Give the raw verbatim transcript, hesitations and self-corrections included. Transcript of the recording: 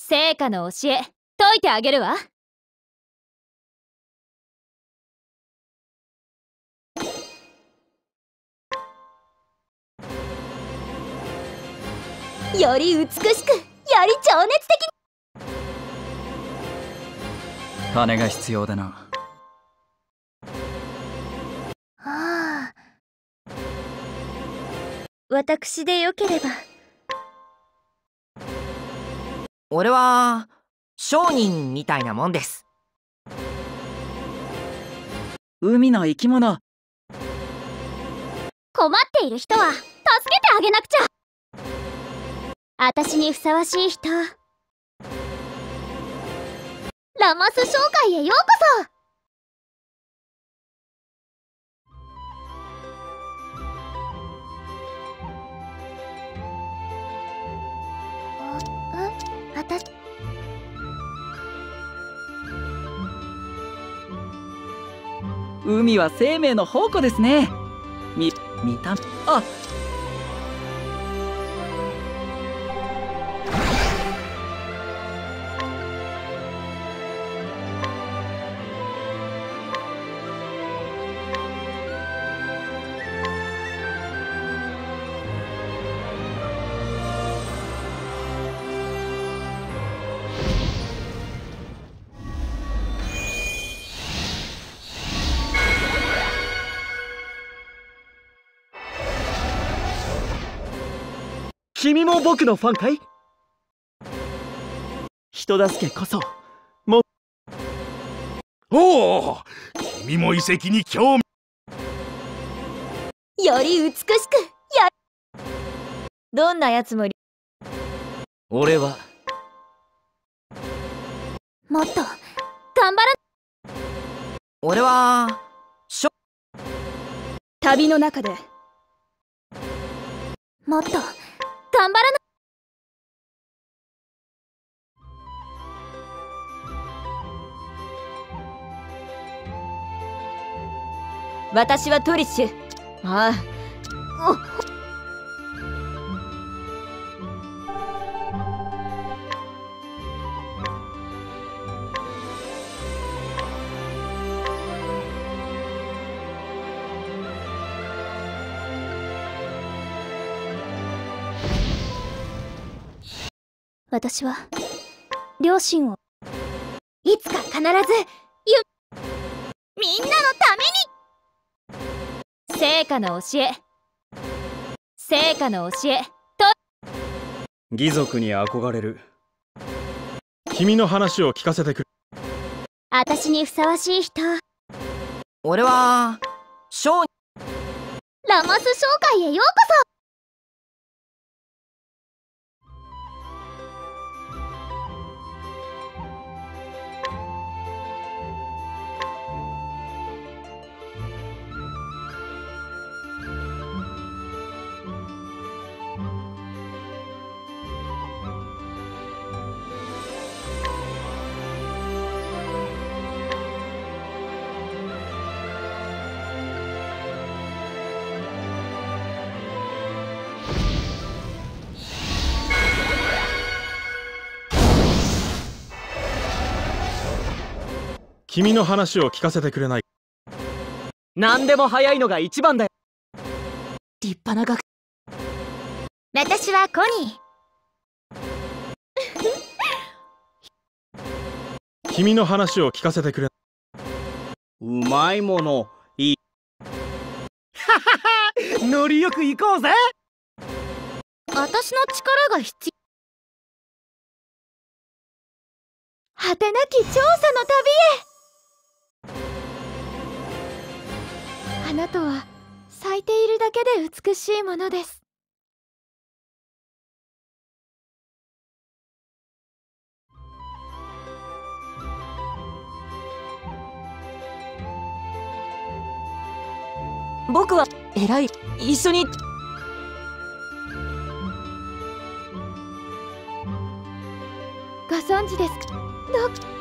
聖火の教え解いてあげるわ。より美しく、より情熱的に。 金が必要だな。 ああ、私でよければ。 俺は商人みたいなもんです。 海の生き物。 困っている人は助けてあげなくちゃ。私にふさわしい人、ラマス商会へようこそ。 私海は生命の宝庫ですね。み、見た、あ。 君も僕のファンかい？人助けこそも。 おお、君も遺跡に興味。 より美しく、やどんなやつも。 俺はもっと頑張ら。 俺はしょ旅の中でもっと頑張らな。 私はトリッシュ。ああ、 私は両親をいつか必ずゆみんなのために。 聖火の教え聖火の教えと。 義族に憧れる。君の話を聞かせてくれ。 私にふさわしい人、 俺は商人。 ラマス商会へようこそ。 君の話を聞かせてくれない？ 何でも早いのが一番だよ。 立派な学私はコニー。君の話を聞かせてくれ。 うまいものいい。 ははは、ノリよく行こうぜ。 私の力が必要。果てなき調査の旅へ。花とは咲いているだけで美しいものです。 僕は偉い。一緒に。 ご存知ですか？ど